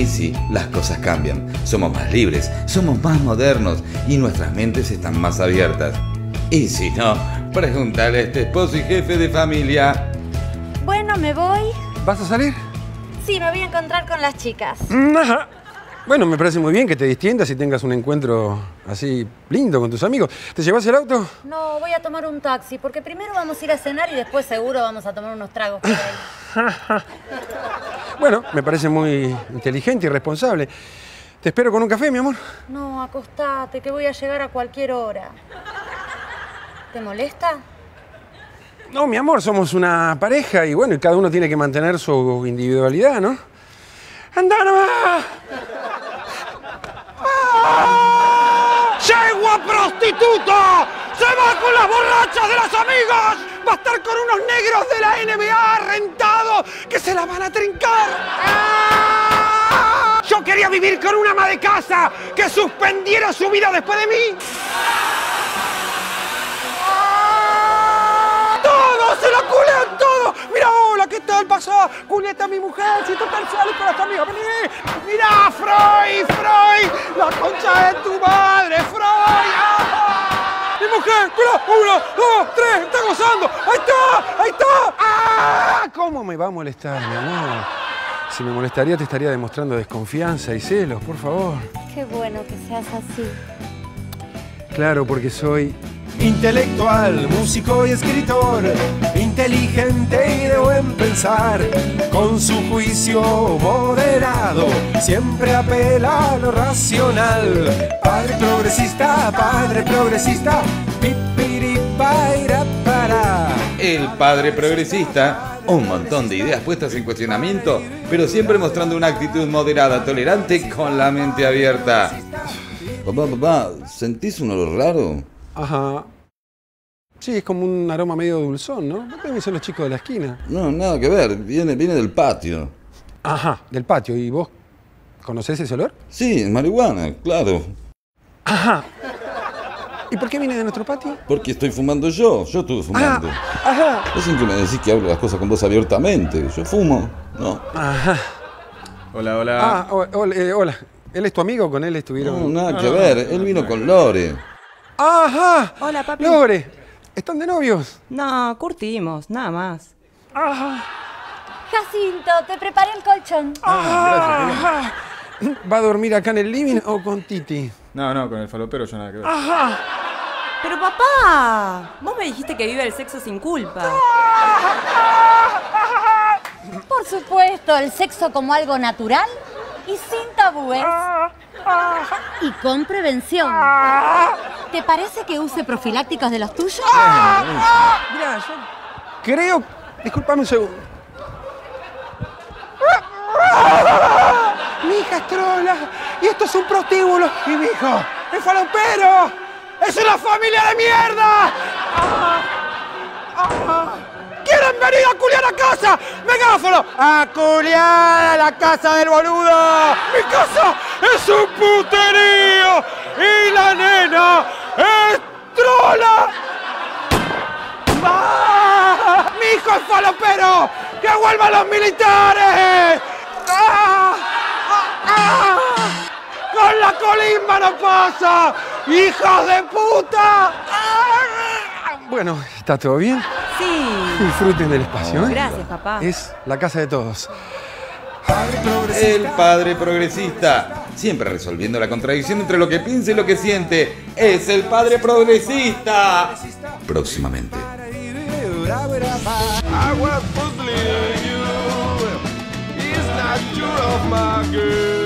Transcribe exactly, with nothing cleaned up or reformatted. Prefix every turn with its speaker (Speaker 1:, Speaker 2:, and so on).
Speaker 1: sí, las cosas cambian. Somos más libres, somos más modernos y nuestras mentes están más abiertas. Y si no, pregúntale a este esposo y jefe de familia.
Speaker 2: Bueno, me voy.
Speaker 3: ¿Vas a salir?
Speaker 2: Sí, me voy a encontrar con las chicas.
Speaker 3: Ajá. Bueno, me parece muy bien que te distiendas y tengas un encuentro así lindo con tus amigos. ¿Te llevas el auto?
Speaker 2: No, voy a tomar un taxi, porque primero vamos a ir a cenar y después seguro vamos a tomar unos tragos por ahí.
Speaker 3: Bueno, me parece muy inteligente y responsable. ¿Te espero con un café, mi amor?
Speaker 2: No, acostate, que voy a llegar a cualquier hora. ¿Te molesta?
Speaker 3: No, mi amor, somos una pareja y bueno, y cada uno tiene que mantener su individualidad, ¿no? ¡Anda nomás! ¡Ah! ¡Yegua prostituta! ¡Se va con las borrachas de las amigas! ¡Va a estar con unos negros de la N B A rentados que se la van a trincar! ¡Ah! Yo quería vivir con una ama de casa que suspendiera su vida después de mí. ¡Se la culean todo! ¡Mira, hola, qué tal pasa! ¡Culeta a mi mujer! ¡Si total sale con las amigas! ¡Vení! ¡Mira, Freud! ¡Freud! ¡La concha de tu madre, Freud! ¡Ah! ¡Mi mujer! ¡Mira! ¡Uno, dos, tres! ¡Está gozando! ¡Ahí está! ¡Ahí está! ¡Ah! ¿Cómo me va a molestar, mi amor? Si me molestaría, te estaría demostrando desconfianza y celos, por favor.
Speaker 2: Qué bueno que seas así.
Speaker 3: Claro, porque soy...
Speaker 4: intelectual, músico y escritor, inteligente y de buen pensar, con su juicio moderado, siempre apela a lo racional. Padre progresista, padre progresista, pipiripairapara.
Speaker 1: El padre progresista, un montón de ideas puestas en cuestionamiento, pero siempre mostrando una actitud moderada, tolerante, con la mente abierta. Papá, papá, ¿sentís un olor raro?
Speaker 3: Ajá. Sí, es como un aroma medio dulzón, ¿no? ¿No deben ser los chicos de la esquina?
Speaker 1: No, nada que ver. Viene, viene del patio.
Speaker 3: Ajá, del patio. ¿Y vos conocés ese olor?
Speaker 1: Sí, marihuana, claro.
Speaker 3: Ajá. ¿Y por qué viene de nuestro patio?
Speaker 1: Porque estoy fumando yo. Yo estuve fumando.
Speaker 3: Ah, ajá.
Speaker 1: Vos siempre me decís que hablo las cosas con vos abiertamente. Yo fumo, ¿no?
Speaker 3: Ajá.
Speaker 5: Hola, hola.
Speaker 3: Ah, o- hola, eh, hola. ¿Él es tu amigo? ¿Con él estuvieron...?
Speaker 1: No, nada
Speaker 5: No,
Speaker 1: que
Speaker 5: no,
Speaker 1: ver.
Speaker 5: no,
Speaker 1: Él vino
Speaker 5: no.
Speaker 1: con Lore.
Speaker 3: ¡Ajá!
Speaker 6: Hola, papi.
Speaker 3: Lore, ¿están de novios?
Speaker 6: No, curtimos, nada más.
Speaker 3: Ajá.
Speaker 2: Jacinto, te preparé el colchón.
Speaker 3: Ajá. ¿Va a dormir acá en el living o con Titi?
Speaker 5: No, no, con el falopero yo nada que ver.
Speaker 3: Ajá.
Speaker 6: Pero papá, vos me dijiste que vive el sexo sin culpa.
Speaker 2: Por supuesto, el sexo como algo natural y sin tabúes. Y con prevención. ¿Te parece que use profilácticos de los tuyos?
Speaker 3: Mirá, yo creo... Disculpame un segundo. Mi hija es trola y esto es un prostíbulo. Y mi hijo es falopero. ¡Es una familia de mierda! ¿Quieren venir a culiar a casa? ¡Megáfono! ¡A culiar a la casa del boludo! ¡Mi casa es un puterío! ¡Y la nena es trola! ¡Ah! ¡Mi hijo es falopero! ¡Que vuelvan los militares! ¡Ah! ¡Ah! ¡Ah! ¡Con la colimba no pasa! ¡Hijos de puta! ¡Ah! Bueno, ¿está todo bien?
Speaker 6: Sí.
Speaker 3: Disfruten del espacio, ¿eh?
Speaker 6: Gracias, papá.
Speaker 3: Es la casa de todos.
Speaker 1: El padre progresista. Siempre resolviendo la contradicción entre lo que piensa y lo que siente. Es el padre progresista. Próximamente.
Speaker 4: I was puzzling you. It's not true of my girl.